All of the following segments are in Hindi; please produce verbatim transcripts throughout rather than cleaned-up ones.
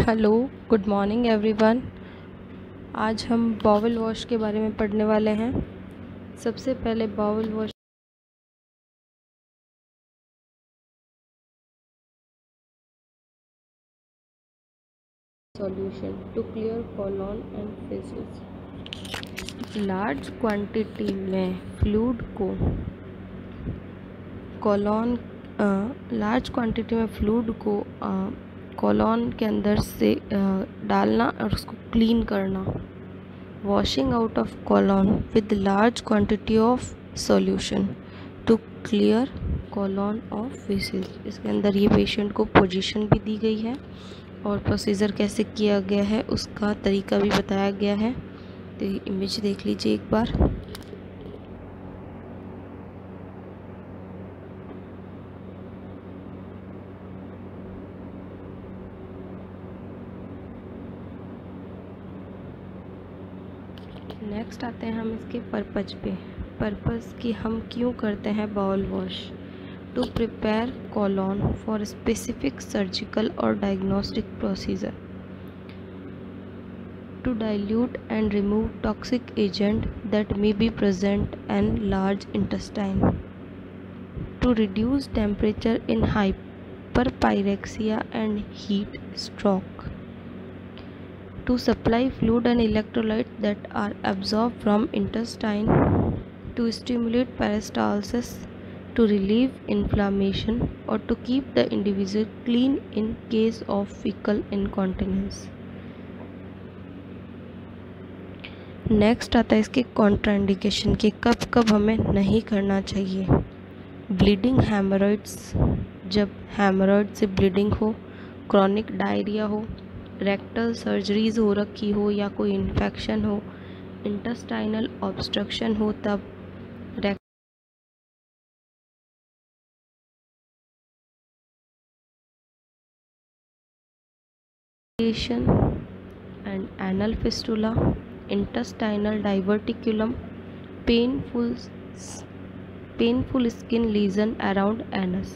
Hello, good morning everyone. आज हम बाउल वॉश के बारे में पढ़ने वाले हैं। सबसे पहले bowl wash solution to clear colon and faeces. Large quantity में फ्लूइड को कोलोन लार्ज क्वांटिटी में फ्लूइड को कोलोन के अंदर से uh, डालना और उसको क्लीन करना। Washing out of colon with large quantity of solution to clear colon of faeces. इसके अंदर ये पेशेंट को पोजीशन भी दी गई है और प्रोसीजर कैसे किया गया है उसका तरीका भी बताया गया है। तो ये इमेज देख लीजिए एक बार। नेक्स्ट आते हैं हम इसके पर्पज पे। पर्पस कि हम क्यों करते हैं bowl wash. To prepare colon for specific surgical और diagnostic procedure, to dilute and remove toxic agent that may be present in large intestine, to reduce temperature in hyperpyrexia and heat stroke, to supply fluid and electrolytes that are absorbed from intestine, to stimulate peristalsis, to relieve inflammation, or to keep the individual clean in case of fecal incontinence. Next आता है इसके कॉन्ट्राइंडिकेशन कि कब कब हमें नहीं करना चाहिए। ब्लीडिंग हेमोरॉइड्स, जब हेमोरॉइड से ब्लीडिंग हो, क्रॉनिक डायरिया हो, रेक्टल सर्जरीज हो रखी हो या कोई इन्फेक्शन हो, इंटेस्टाइनल ऑब्स्ट्रक्शन हो, तब रेक्टेशन and anal fistula, intestinal diverticulum, painful painful skin lesion around anus.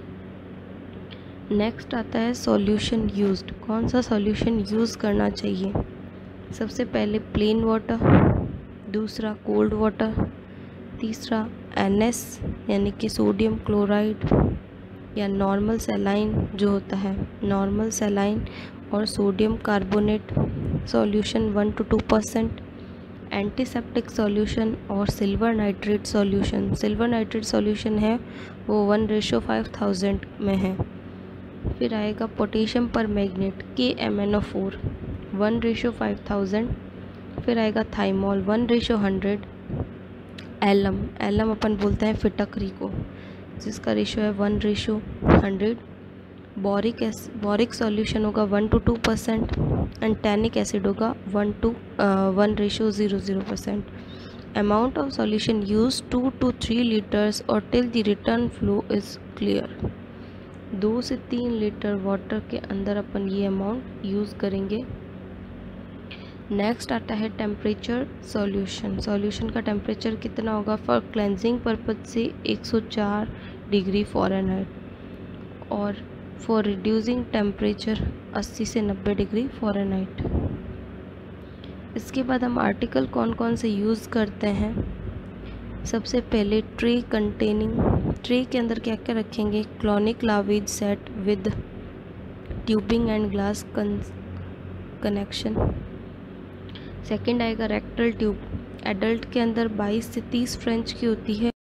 Next आता है सॉल्यूशन यूज्ड। कौन सा सॉल्यूशन यूज़ करना चाहिए। सबसे पहले प्लेन वाटर, दूसरा कोल्ड वाटर, तीसरा एन एस यानी कि सोडियम क्लोराइड या नॉर्मल सैलाइन जो होता है, नॉर्मल सैलाइन और sodium carbonate solution one to two percent, antiseptic solution और silver nitrate solution. Silver nitrate solution है वो वन रेशो फाइव थाउजेंड में है। फिर आएगा potassium permanganate K M N O four one ratio five thousand. फिर आएगा thymol one ratio hundred. Alum alum अपन बोलते हैं फिटकरी को, जिसका रेशो है वन रेशो हंड्रेड। बोरिक एस बोरिक सॉल्यूशन होगा one to two percent and tannic acid होगा one to one ratio zero zero percent. Amount of solution use two to three litres और till the return flow is clear. दो से तीन लीटर वाटर के अंदर अपन ये अमाउंट यूज़ करेंगे। नेक्स्ट आता है टेम्परेचर सॉल्यूशन। सॉल्यूशन का टेम्परेचर कितना होगा। फॉर क्लेंजिंग पर्पज से एक सौ चार डिग्री फ़ारेनहाइट और फॉर रिड्यूसिंग टेम्परेचर अस्सी से नब्बे डिग्री फ़ारेनहाइट। इसके बाद हम आर्टिकल कौन कौन से यूज़ करते हैं। सबसे पहले ट्रे कंटेनिंग, ट्रे के अंदर क्या क्या रखेंगे। Colonic lavage set with tubing and glass connection. Second आएगा रेक्टल ट्यूब। एडल्ट के अंदर बाईस से तीस फ्रेंच की होती है।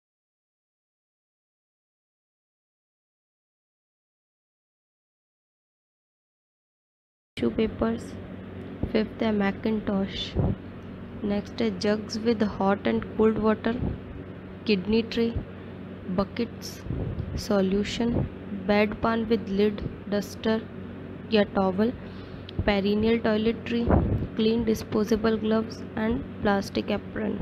Tissue papers. फिफ्थ है मैकिनटॉश। नेक्स्ट है jugs with hot and cold water, kidney tray, buckets, solution, bed pan with lid, duster या towel, perineal toiletry, clean disposable gloves and plastic apron.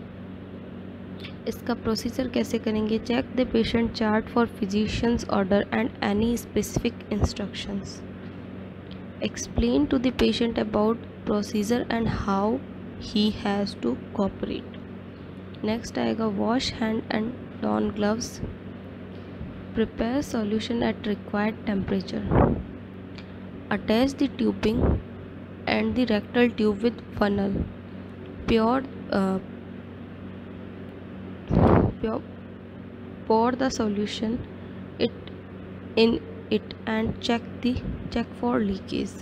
इसका प्रोसीजर कैसे करेंगे। Check the patient chart for physician's order and any specific instructions. Explain to the patient about procedure and how he has to cooperate. Next आएगा wash hand and don gloves. Prepare solution at required temperature. Attach the tubing and the rectal tube with funnel. Pour, uh, pour, pour the solution it in it and check the check for leakage.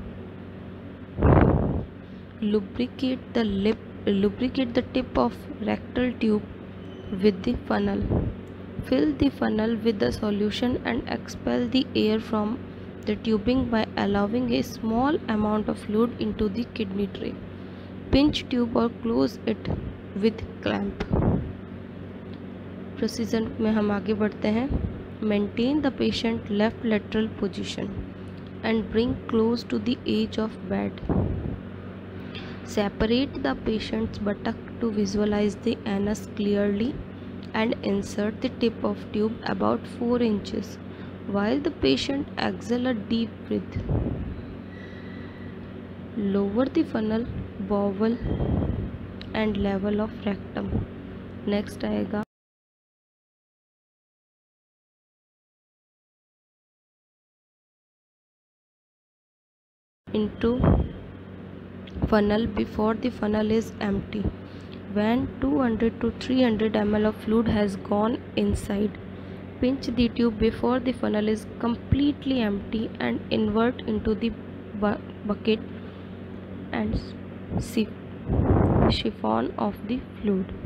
Lubricate the lip lubricate the tip of rectal tube with the funnel. Fill the funnel with the solution and expel the air from the tubing by allowing a small amount of fluid into the kidney tray. Pinch tube or close it with clamp. Procedure में हम आगे बढ़ते हैं. Maintain the patient left lateral position and bring close to the edge of bed. Separate the patient's buttock to visualize the anus clearly and insert the tip of tube about four inches while the patient exhales a deep breath. Lower the funnel, bowel and level of rectum. Next आएगा into funnel before the funnel is empty. When two hundred to three hundred milliliters of fluid has gone inside, pinch the tube before the funnel is completely empty and invert into the bu bucket and siphon off the fluid.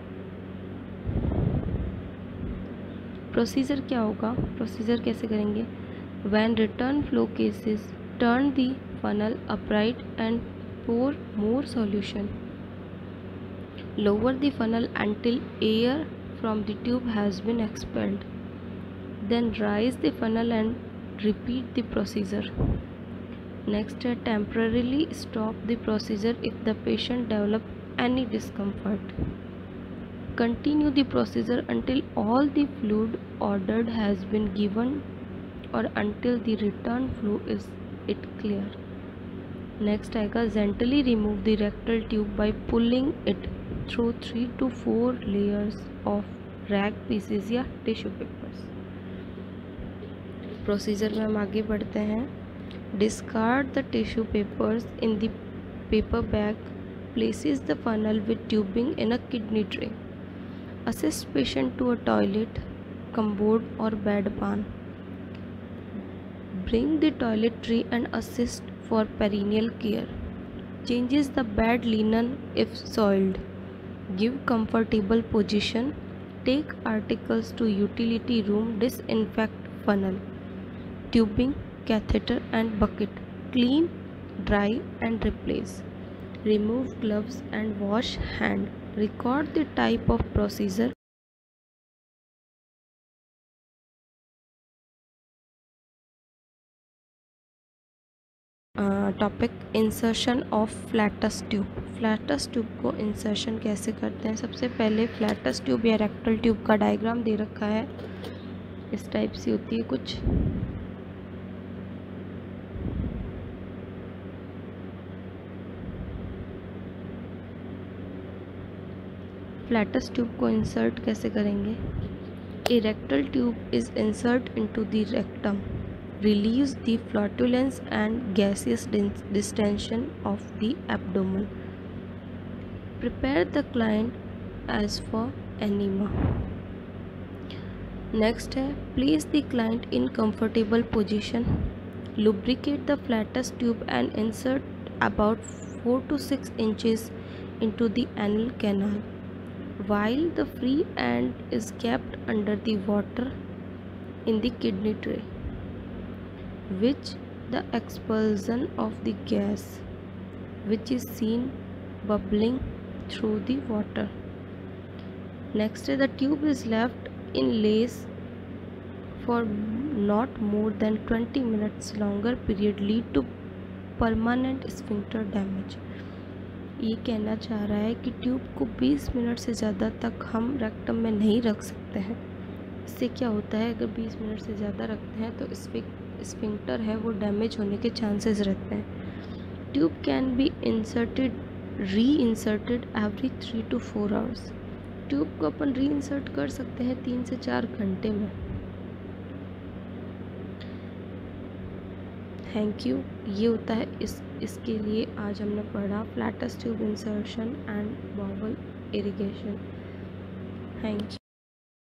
Procedure क्या होगा? प्रोसीजर कैसे करेंगे? When return flow cases, turn the funnel upright and pour more solution. Lower the funnel until air from the tube has been expelled. Then raise the funnel and repeat the procedure. Next, temporarily stop the procedure if the patient develops any discomfort. Continue the procedure until all the fluid ordered has been given or until the return flow is it clear. Next आएगा gently remove the rectal tube by pulling it through three to four layers of rag pieces या tissue papers. प्रोसीजर में हम आगे बढ़ते हैं. Discard the tissue papers in the paper bag. Places the funnel with tubing in a kidney tray. Assist patient to a toilet, commode or bedpan. Bring the toiletry and assist for perineal care. Changes the bed linen if soiled. Give comfortable position. Take articles to utility room. Disinfect funnel, tubing, catheter and bucket. Clean, dry and replace. Remove gloves and wash hand. Record the type of procedure. Topic insertion of flatus tube. Flatus tube को इंसर्शन कैसे करते हैं? सबसे पहले फ्लैटस ट्यूब या रेक्टल ट्यूब का डायग्राम दे रखा है. इस टाइप से होती है कुछ. फ्लैटस ट्यूब को इंसर्ट कैसे करेंगे? A rectal tube is insert into the rectum. Release the flatulence and gaseous distension of the abdomen. Prepare the client as for enema. Next है place the client in comfortable position. Lubricate the flatus tube and insert about four to six inches into the anal canal while the free end is kept under the water in the kidney tray, which the expulsion of the gas which is seen bubbling through the water. Next, the tube is left in lace for not more than twenty minutes. Longer period lead to permanent sphincter damage. ये कहना चाह रहा है कि ट्यूब को बीस मिनट से ज़्यादा तक हम रेक्टम में नहीं रख सकते हैं. इससे क्या होता है, अगर बीस मिनट से ज़्यादा रखते हैं तो स्फिंक्टर है वो डैमेज होने के चांसेस रहते हैं. Tube can be inserted reinserted every three to four hours. Tube को अपन री इंसर्ट कर सकते हैं तीन से चार घंटे में. Thank you. ये होता है इस इसके लिए आज हमने पढ़ा flatus tube insertion and bowel irrigation. Thank you.